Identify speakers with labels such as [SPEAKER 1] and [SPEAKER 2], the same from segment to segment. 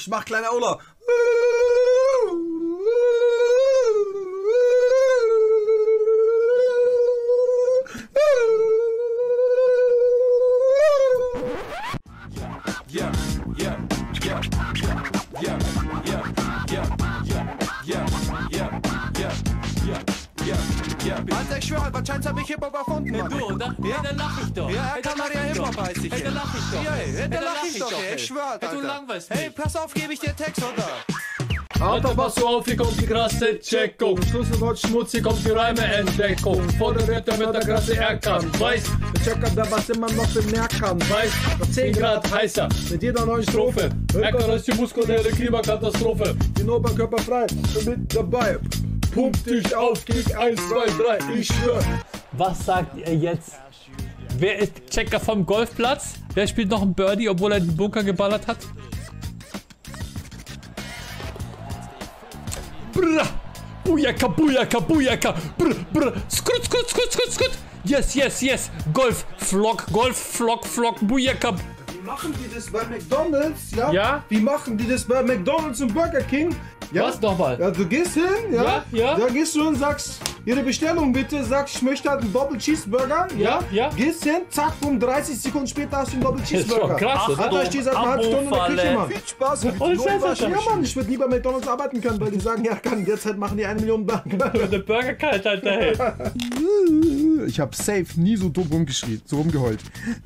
[SPEAKER 1] ich mach kleiner Ola.
[SPEAKER 2] Alter, ich schwöre, Albert Scheins hab ich Hip-Hop erfunden, Mann.
[SPEAKER 3] Du, oder? Ja, dann lach ich doch.
[SPEAKER 2] Ja, er kann Maria Hip-Hop heißt ich.
[SPEAKER 3] Hey, dann lach ich doch.
[SPEAKER 2] Ja,
[SPEAKER 3] Hey,
[SPEAKER 2] dann lach ich doch, ey. Ich schwör, Alter.
[SPEAKER 3] Du langweilst
[SPEAKER 2] Hey,
[SPEAKER 3] mich.
[SPEAKER 2] pass auf, gebe ich dir Text, oder?
[SPEAKER 3] Alter, pass so auf, hier kommt die krasse Checkung. Schlüsselwort Schmutz, hier kommt die Reime-Entdeckung. Fordert er mit der krasse Erkan. Weiß,
[SPEAKER 4] Der Checker, der was immer noch bemerken kann.
[SPEAKER 3] weiß, 10 Grad heißer.
[SPEAKER 4] Mit jeder neuen
[SPEAKER 3] Strophe. Erkan ist die muskuläre Klimakatastrophe.
[SPEAKER 4] Den Oberkörper frei, mit dabei.
[SPEAKER 3] Pump dich auf, Kick 1, 2, 3, ich schwör. Was sagt ihr jetzt? Wer ist Checker vom Golfplatz? Wer spielt noch einen Birdie, obwohl er den Bunker geballert hat? Brr! Bujaka, bujaka, bujaka! Brr, brr! Skut, skut, skut, skut, skut! Yes, yes, yes! Golf, Flock, bujaka!
[SPEAKER 4] Wie machen die das bei McDonalds? Ja?
[SPEAKER 3] Ja?
[SPEAKER 4] Wie machen die das bei McDonalds und Burger King? Ja?
[SPEAKER 3] Was nochmal?
[SPEAKER 4] Ja, du gehst hin, ja?
[SPEAKER 3] Ja.
[SPEAKER 4] Da gehst du und sagst, Ihre Bestellung bitte, sagst, ich möchte halt einen Double Cheeseburger.
[SPEAKER 3] Ja.
[SPEAKER 4] Gehst hin, zack, 30 Sekunden später hast du einen Double
[SPEAKER 3] Das ist
[SPEAKER 4] Cheeseburger.
[SPEAKER 3] schon krass, oder?
[SPEAKER 4] Alter, ich stehe seit einer halben Stunde in der Küche, Mann.
[SPEAKER 1] Viel Spaß.
[SPEAKER 3] Oh, Scheiße,
[SPEAKER 4] Ja, Mann, ich würde nie bei McDonalds arbeiten können, weil die sagen, ja, kann, derzeit machen die 1 Million Burger.
[SPEAKER 3] Der Burger kalt, Alter, hey.
[SPEAKER 4] Ich hab safe nie so dumm rumgeschrien, so rumgeheult.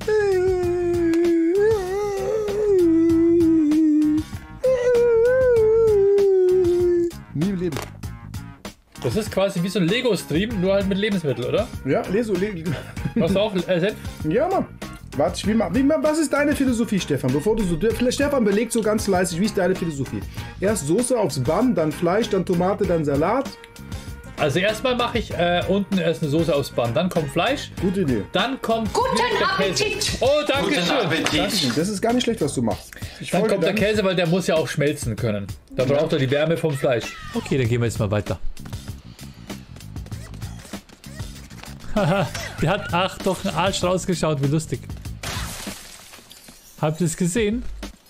[SPEAKER 4] Nie im Leben.
[SPEAKER 3] Das ist quasi wie so ein Lego-Stream, nur halt mit Lebensmitteln, oder?
[SPEAKER 4] Ja, Leso.
[SPEAKER 3] Hast du auch Senf?
[SPEAKER 4] Ja, Mann. Warte, was ist deine Philosophie, Stefan? Bevor du so. Stefan belegt so ganz fleißig, wie ist deine Philosophie? Erst Soße aufs Bann, dann Fleisch, dann Tomate, dann Salat.
[SPEAKER 3] Also erstmal mache ich unten erst eine Soße aufs Band, dann kommt Fleisch,
[SPEAKER 4] Gute Idee.
[SPEAKER 3] dann kommt
[SPEAKER 5] Guten
[SPEAKER 3] der Käse.
[SPEAKER 5] Appetit!
[SPEAKER 3] Oh, danke schön.
[SPEAKER 4] Das ist gar nicht schlecht, was du machst.
[SPEAKER 3] Dann kommt der Käse, weil der muss ja auch schmelzen können. Da braucht er die Wärme vom Fleisch. Okay, dann gehen wir jetzt mal weiter. Haha, der hat doch ein Arsch rausgeschaut, wie lustig. Habt ihr es gesehen?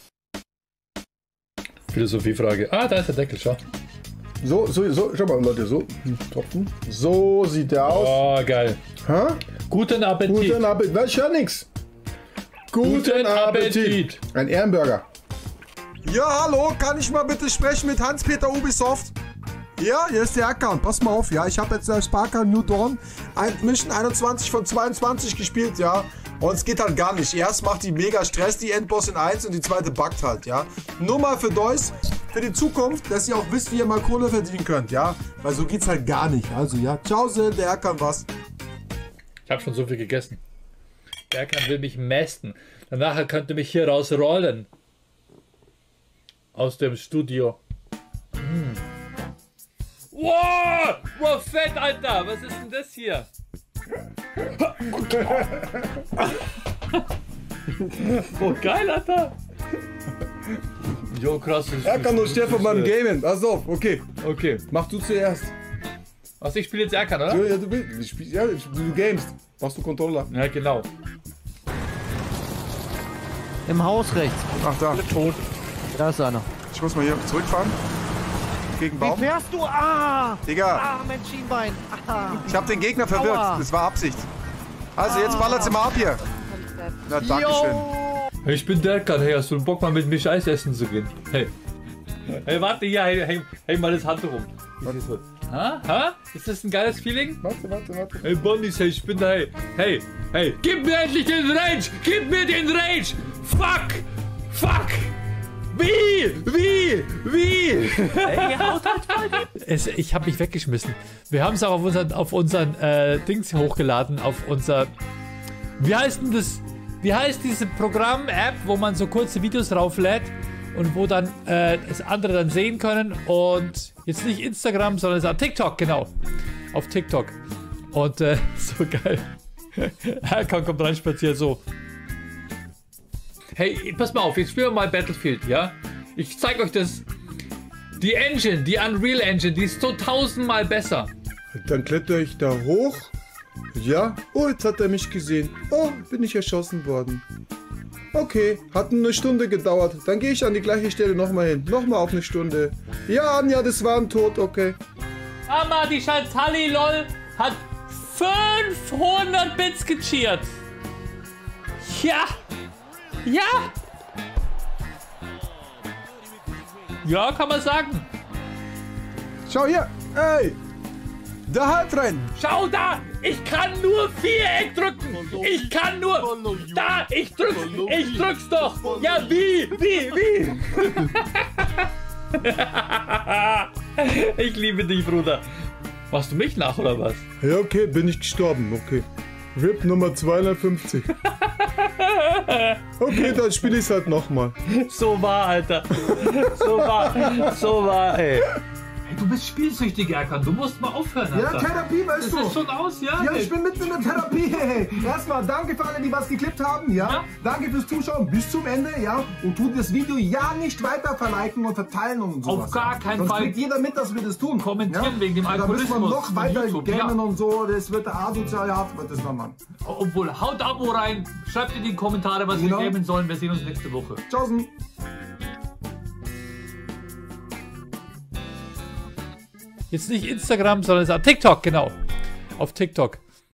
[SPEAKER 3] Philosophiefrage. Ah, da ist der Deckel, schau.
[SPEAKER 4] So, schau mal, Leute, so. Tropfen. So sieht der aus.
[SPEAKER 3] Oh, geil.
[SPEAKER 4] Ha?
[SPEAKER 3] Guten Appetit.
[SPEAKER 4] Guten Appetit. Ich höre nix.
[SPEAKER 3] Guten Appetit.
[SPEAKER 4] Ein Ehrenburger.
[SPEAKER 1] Ja, hallo, kann ich mal bitte sprechen mit Hans-Peter Ubisoft? Ja, hier ist der Erkan. Pass mal auf, ja, ich habe jetzt als Parker New Dawn Mission 21 von 22 gespielt, ja. Und es geht halt gar nicht. Erst macht die mega Stress, die Endboss in 1 und die zweite buggt halt, ja. Nur mal für Deus, für die Zukunft, dass ihr auch wisst, wie ihr mal Kohle verdienen könnt, ja. Weil so geht's halt gar nicht. Also, ja, ciao, der Erkan was.
[SPEAKER 3] Ich habe schon so viel gegessen. Der Erkan will mich mästen. Danach könnte mich hier rausrollen. Aus dem Studio. Wow! Wow, fett, Alter! Was ist denn das hier? Oh, geil, Alter! Jo, krass.
[SPEAKER 4] Erkan und Stefan beim Gamen. Pass auf, okay.
[SPEAKER 3] Okay.
[SPEAKER 4] Mach du zuerst.
[SPEAKER 3] Also ich spiele jetzt Erkan, oder?
[SPEAKER 4] Ja, du gamest. Machst du Controller.
[SPEAKER 3] Ja, genau.
[SPEAKER 6] Im Haus rechts.
[SPEAKER 1] Ach, da.
[SPEAKER 3] Tot.
[SPEAKER 6] Da ist einer.
[SPEAKER 1] Ich muss mal hier zurückfahren. Gegen
[SPEAKER 6] Wie
[SPEAKER 1] Baum.
[SPEAKER 6] fährst du? Ah!
[SPEAKER 1] Digga,
[SPEAKER 6] Ah, mein Schienbein. Ah.
[SPEAKER 1] ich hab den Gegner verwirrt.
[SPEAKER 6] Aua.
[SPEAKER 1] Das war Absicht. Also, jetzt ballert's immer ab hier. Na, dankeschön.
[SPEAKER 3] Hey, ich bin der Erkan. Hey, hast du Bock mal mit mir Eis essen zu gehen? Hey. Hey, warte hier. Hey, mal das Handtuch um. Ha? Ist das ein geiles Feeling?
[SPEAKER 4] Warte.
[SPEAKER 3] Hey, Bonnies, hey, ich bin da. Hey. Gib mir endlich den Rage! Gib mir den Rage! Fuck! Wie? Ey, haut halt voll ich hab mich weggeschmissen. Wir haben es auch auf unseren Dings hochgeladen, auf unser... Wie heißt denn das? Wie heißt diese Programm-App, wo man so kurze Videos rauflädt und wo dann das andere dann sehen können und jetzt nicht Instagram, sondern es ist TikTok, genau. Auf TikTok. Und so geil. Erkan kommt rein, spaziert so. Hey, pass mal auf, jetzt spielen wir mal Battlefield, ja? Ich zeige euch das. Die Engine, die Unreal Engine, die ist so 1000-mal besser.
[SPEAKER 4] Dann kletter ich da hoch. Ja. Oh, jetzt hat er mich gesehen. Oh, bin ich erschossen worden. Okay, hat eine Stunde gedauert. Dann gehe ich an die gleiche Stelle nochmal hin. Nochmal auf eine Stunde. Ja, Anja, das war ein Tod, okay.
[SPEAKER 3] Mama, die Chantalli LOL hat 500 Bits gecheert. Ja. Ja. Ja, kann man sagen.
[SPEAKER 1] Schau hier. Ey. Da halt rein.
[SPEAKER 3] Schau da, ich kann nur Viereck drücken. Ich kann nur. Da, ich drück's doch. Ja, wie? Ich liebe dich, Bruder. Machst du mich nach, oder was?
[SPEAKER 4] Ja, okay, bin ich gestorben, okay. RIP Nummer 250. Okay, dann spiele ich es halt nochmal.
[SPEAKER 3] So war, Alter. So war, ey. Du bist spielsüchtig, Erkan. Du musst mal aufhören, Alter.
[SPEAKER 1] Ja, Therapie, weißt du.
[SPEAKER 3] Das ist schon aus, ja?
[SPEAKER 1] Ja, ich bin mitten in der Therapie. Hey. Erstmal danke für alle, die was geklippt haben. Ja? Danke fürs Zuschauen bis zum Ende. Ja? Und tut das Video ja nicht weiter verliken und verteilen und sowas.
[SPEAKER 3] Auf gar keinen
[SPEAKER 1] Sonst
[SPEAKER 3] Fall.
[SPEAKER 1] kriegt jeder mit, dass wir das tun.
[SPEAKER 3] Kommentieren wegen dem
[SPEAKER 1] Da müssen
[SPEAKER 3] Algorithmus
[SPEAKER 1] wir noch weiter
[SPEAKER 3] von YouTube,
[SPEAKER 1] gamen
[SPEAKER 3] ja.
[SPEAKER 1] und so. Das wird asozial hart, wird das nochmal.
[SPEAKER 3] Obwohl, haut Abo rein. Schreibt in die Kommentare, was
[SPEAKER 1] Genau.
[SPEAKER 3] wir gamen sollen. Wir sehen uns nächste Woche.
[SPEAKER 1] Tschaußen.
[SPEAKER 3] Jetzt nicht Instagram, sondern TikTok, genau. Auf TikTok.